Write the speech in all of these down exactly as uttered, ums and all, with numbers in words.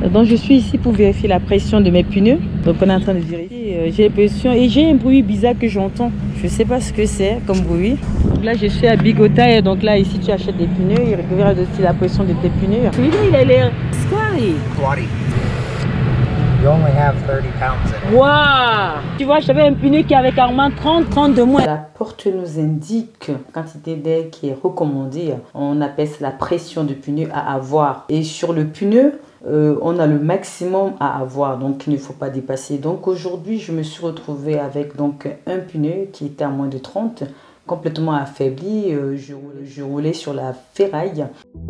Donc je suis ici pour vérifier la pression de mes pneus. Donc on est en train de vérifier. J'ai l'impression et j'ai un bruit bizarre que j'entends. Je sais pas ce que c'est comme bruit. Donc là je suis à Bigota. Donc là ici tu achètes des pneus. Il regarde aussi la pression de tes pneus. Il a l'air scary. You only have thirty pounds in it. Wow! Tu vois, j'avais un pneu qui avait carrément trente, trente de moins. La porte nous indique la quantité d'air qui est recommandée. On appelle ça la pression de pneu à avoir. Et sur le pneu, euh, on a le maximum à avoir. Donc, il ne faut pas dépasser. Donc, aujourd'hui, je me suis retrouvée avec donc, un pneu qui était à moins de trente, complètement affaibli. Euh, je, je roulais sur la ferraille.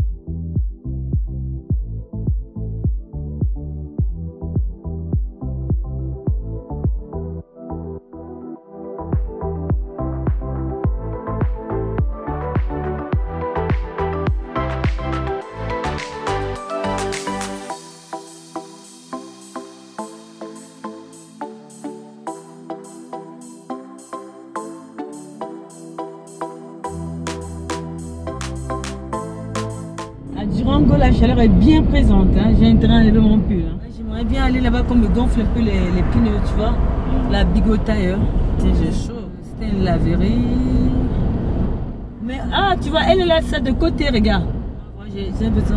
Durango, la chaleur est bien présente. Hein. J'ai intérêt à enlever mon pull. Hein. J'aimerais bien aller là-bas qu'on me gonfle un peu les, les pneus, tu vois. La Bigota. Hein. J'ai chaud. C'était une laverie. Mais ah, tu vois, elle est là, ça de côté, regarde. J'ai besoin.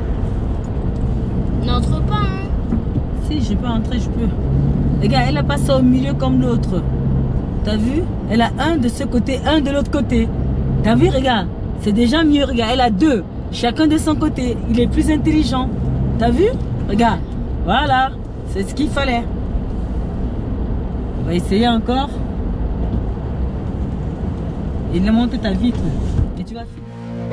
N'entre pas, hein. Si, je peux entrer, je peux. Regarde, elle a pas ça au milieu comme l'autre. T'as vu? Elle a un de ce côté, un de l'autre côté. T'as vu, regarde. C'est déjà mieux, regarde. Elle a deux. Chacun de son côté, il est plus intelligent. T'as vu? Regarde. Voilà. C'est ce qu'il fallait. On va essayer encore. Il monte ta vitre. Et tu vas finir.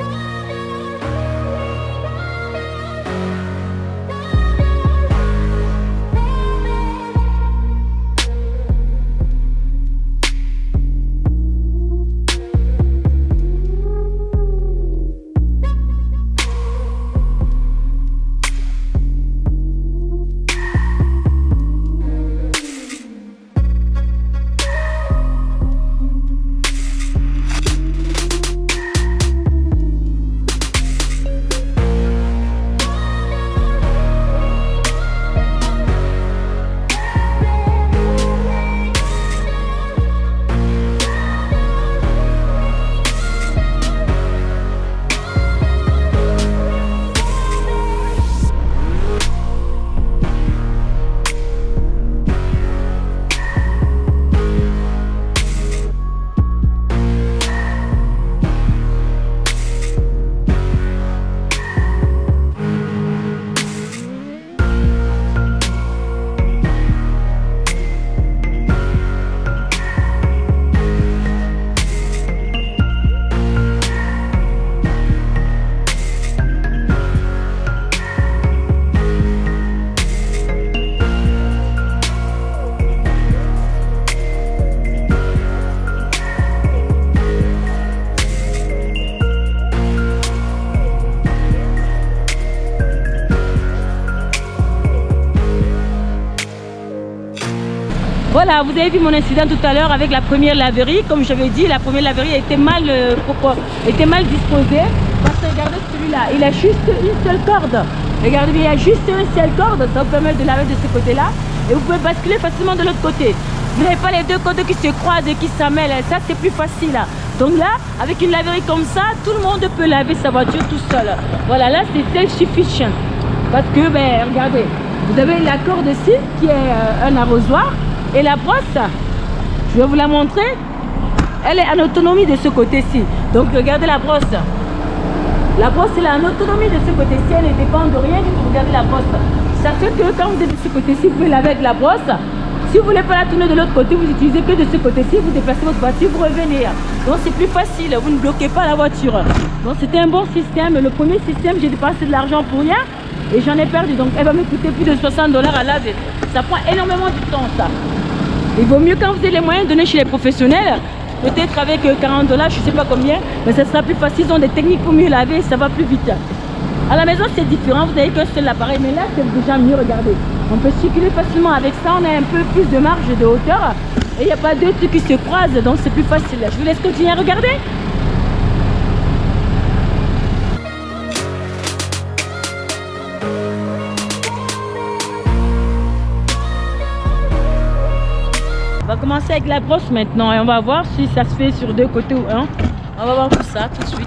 Voilà, vous avez vu mon incident tout à l'heure avec la première laverie. Comme j'avais dit, la première laverie était mal, euh, pourquoi, était mal disposée. Parce que regardez celui-là, il a juste une seule corde. Regardez, il y a juste une seule corde. Ça vous permet de laver de ce côté-là. Et vous pouvez basculer facilement de l'autre côté. Vous n'avez pas les deux cordes qui se croisent et qui s'amènent. Ça, c'est plus facile. Donc là, avec une laverie comme ça, tout le monde peut laver sa voiture tout seul. Voilà, là, c'est self-sufficient. Parce que, ben, regardez, vous avez la corde ici qui est euh, un arrosoir. Et la brosse, je vais vous la montrer, elle est en autonomie de ce côté-ci. Donc regardez la brosse. La brosse, elle est en autonomie de ce côté-ci, elle ne dépend de rien du tout. Regardez la brosse. Ça fait que quand vous êtes de ce côté-ci, vous pouvez laver avec la brosse. Si vous ne voulez pas la tourner de l'autre côté, vous utilisez que de ce côté-ci, vous déplacez votre voiture, vous revenez. Donc c'est plus facile, vous ne bloquez pas la voiture. Donc c'était un bon système. Le premier système, j'ai dépensé de l'argent pour rien. Et j'en ai perdu, donc elle va me coûter plus de soixante dollars à laver. Ça prend énormément de temps, ça. Il vaut mieux quand vous avez les moyens de donner chez les professionnels, peut-être avec quarante dollars, je ne sais pas combien, mais ça sera plus facile. Ils ont des techniques pour mieux laver et ça va plus vite. À la maison, c'est différent, vous n'avez qu'un seul appareil, mais là, c'est déjà mieux, regardez. On peut circuler facilement avec ça, on a un peu plus de marge de hauteur et il n'y a pas deux trucs qui se croisent, donc c'est plus facile. Je vous laisse continuer à regarder. commencer avec la brosse maintenant et on va voir si ça se fait sur deux côtés ou un. On va voir tout ça tout de suite.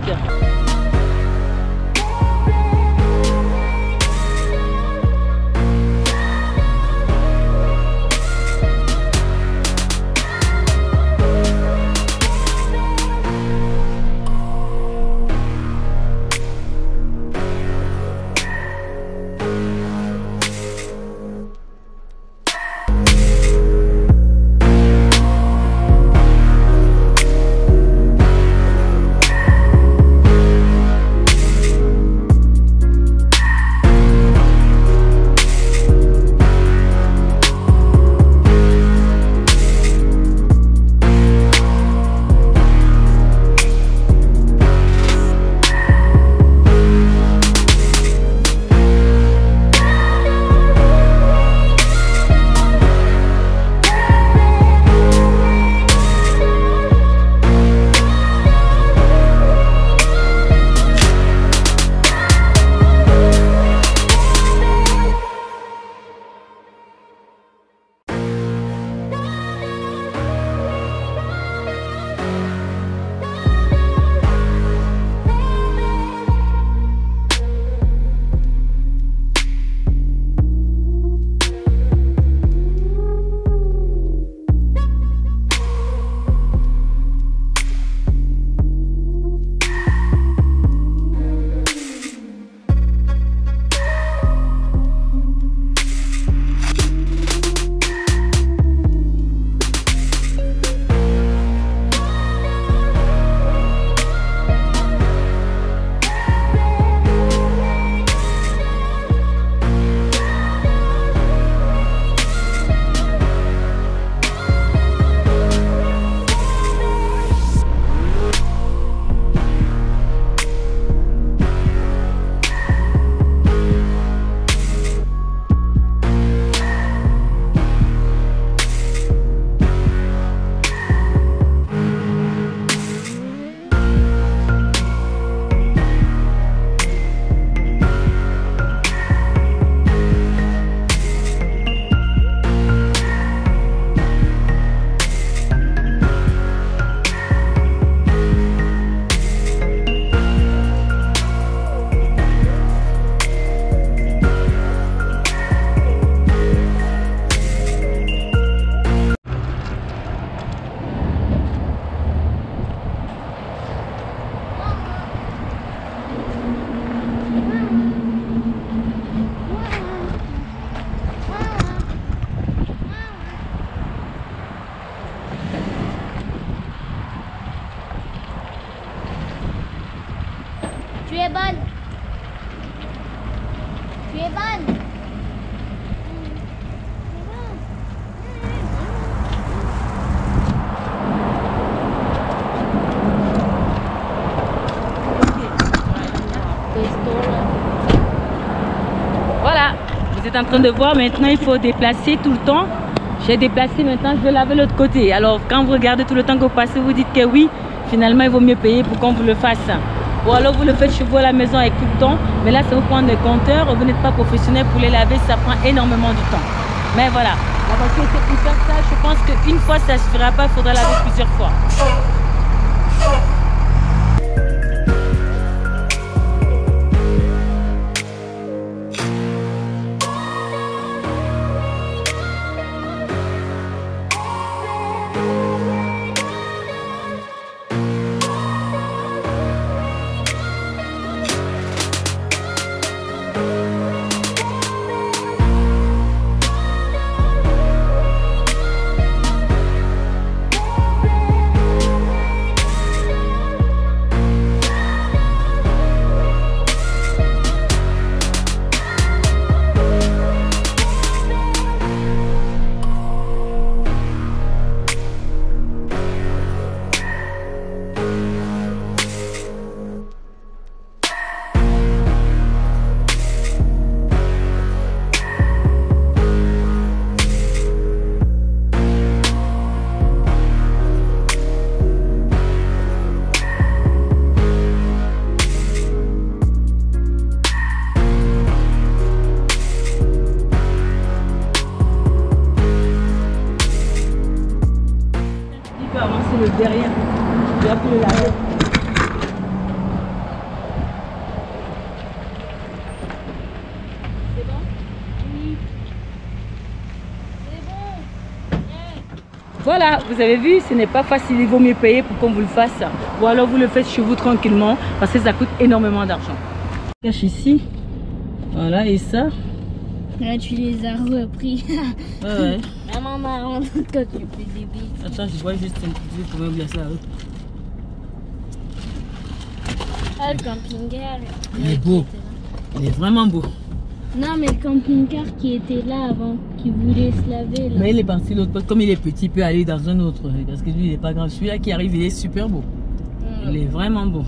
Tu es bonne. Tu es bonne. Voilà, vous êtes en train de voir, maintenant il faut déplacer tout le temps. J'ai déplacé, maintenant je vais laver l'autre côté. Alors quand vous regardez tout le temps que vous passez, vous dites que oui, finalement il vaut mieux payer pour qu'on vous le fasse. Ou alors vous le faites chez vous à la maison avec tout le temps, mais là ça vous prend des compteurs, vous n'êtes pas professionnel pour les laver, ça prend énormément de temps. Mais voilà, la voiture était hyper sale, je pense qu'une fois ça ne suffira pas, il faudra laver plusieurs fois. derrière. Tu vas plus le laver. C'est bon? Oui. C'est bon. Yeah. Voilà, vous avez vu, ce n'est pas facile, il vaut mieux payer pour qu'on vous le fasse. Ou alors vous le faites chez vous tranquillement, parce que ça coûte énormément d'argent. Cache ici. Voilà, et ça. Là, tu les as repris. Ouais, ouais. Vraiment marrant quand tu fais des billes. Attends, je vois juste un petit peu pour me glacer là. Ah, le camping-car. Il est beau. Il est vraiment beau. Non, mais le camping-car qui était là avant, qui voulait se laver là. Mais il est parti l'autre poste. Comme il est petit, il peut aller dans un autre. Parce que lui, il n'est pas grand. Celui-là qui arrive, il est super beau. Mm. Il est vraiment beau.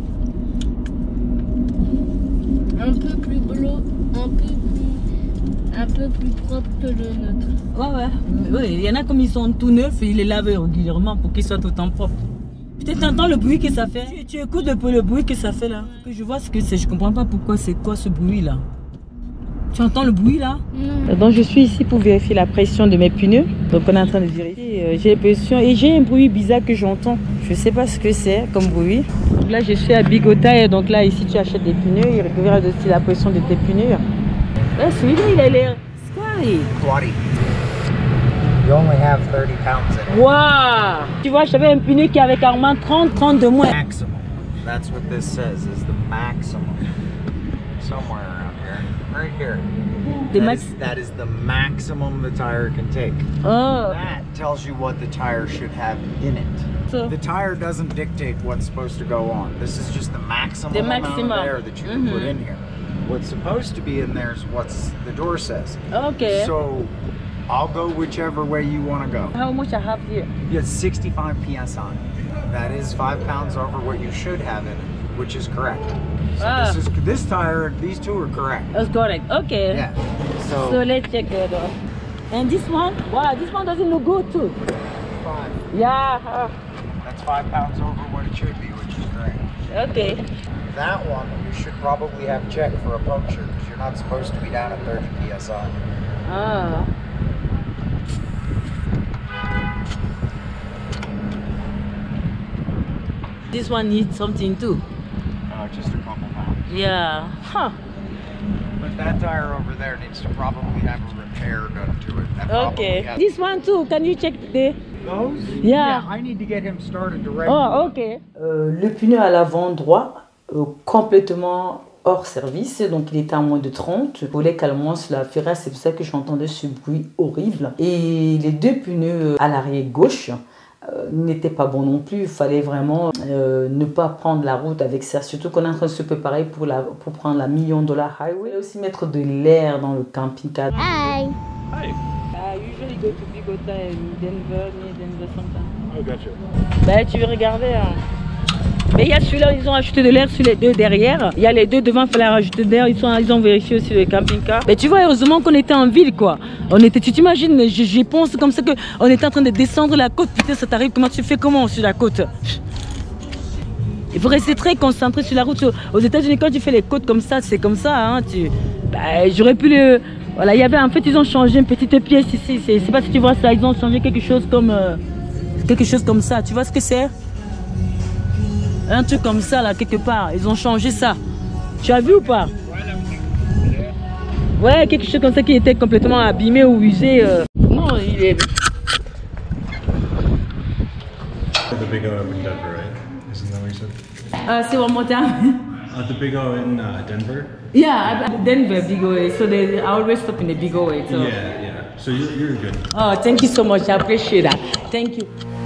Un peu plus bleu, un peu plus, un peu plus propre que le nôtre. Ouais, ouais. Ouais, il y en a comme ils sont tout neufs et il les lave régulièrement pour qu'ils soient tout le temps propres. Peut-être t'entends le bruit que ça fait. Tu, tu écoutes un peu le bruit que ça fait là. Que je vois ce que c'est. Je comprends pas pourquoi c'est quoi ce bruit là. Tu entends le bruit là? Non. Donc je suis ici pour vérifier la pression de mes pneus. Donc on est en train de vérifier. Euh, j'ai la pression et j'ai un bruit bizarre que j'entends. Je sais pas ce que c'est comme bruit. Donc là je suis à Bigota et donc là ici tu achètes des pneus. Il récupère aussi la pression de tes pneus. Là celui-là il a l'air scary. twenty. You only have thirty pounds in it. Waouh! Tu vois, j'avais un pneu qui avait carrément trente, trente de moins. Maximum. That's what this says, is the maximum. Somewhere around here. Right here. The That max. is, that is the maximum the tire can take. Oh. That tells you what the tire should have in it. So, The tire doesn't dictate what's supposed to go on. This is just the maximum, The amount maximum. of air that you can Mhm. put in here. What's supposed to be in there is what the door says. okay. So I'll go whichever way you want to go. How much I have here? You have sixty-five P S I. That is five pounds over what you should have in it, which is correct. So Ah. this is this tire, these two are correct. That's correct. Okay. Yeah. So So, let's check it out. And this one? Wow, this one doesn't look good too. five. Yeah. uh, That's five pounds over what it should be, which is great. okay. That one you should probably have checked for a puncture because you're not supposed to be down at thirty P S I. Ah. This one needs something too. Uh, just a couple pounds. Yeah. Huh. But that tire over there needs to probably have a repair done to it. That probably Okay. has- This one too. Can you check the? Those? Yeah. I need to get him started to ready. Oh, ok. Euh, le pneu à l'avant droit, euh, complètement hors service, donc il était à moins de trente. Il volait calmement sur la ferraille, c'est pour ça que j'entendais ce bruit horrible. Et les deux pneus à l'arrière gauche euh, n'étaient pas bons non plus. Il fallait vraiment euh, ne pas prendre la route avec ça, surtout qu'on est en train de se préparer pour, la, pour prendre la million dollar highway. Il fallait aussi mettre de l'air dans le camping-car. Hi. Hi. I usually go to Bogota and Denver, near Denver sometimes. Oh, gotcha. Ben, tu veux regarder. Hein. Mais il y a celui-là, ils ont ajouté de l'air sur les deux derrière. Il y a les deux devant, il fallait rajouter de l'air. Ils, sont, ils ont vérifié aussi le camping-car. Mais tu vois, heureusement qu'on était en ville, quoi. On était, tu t'imagines, je, je pense comme ça qu'on était en train de descendre la côte. Putain, ça t'arrive, comment tu fais comment sur la côte? Il faut rester très concentré sur la route. Aux États-Unis, quand tu fais les côtes comme ça, c'est comme ça. Hein, tu... ben, j'aurais pu le... Voilà, il y avait, en fait, ils ont changé une petite pièce ici. Je sais pas si tu vois ça. Ils ont changé quelque chose comme... Euh, quelque chose comme ça. Tu vois ce que c'est? Un truc comme ça, là, quelque part. Ils ont changé ça. Tu as vu ou pas? Ouais, quelque chose comme ça qui était complètement abîmé ou usé. Euh... Non, il est... The Big O in Denver, right? Isn't that what you said? Uh, say one more time. Uh, the Big O in uh, Denver? Yeah, at Denver, Big O. So they, I always stop in the Big O. So. Yeah, yeah. So you're, you're good. Oh, thank you so much. I appreciate that. Thank you.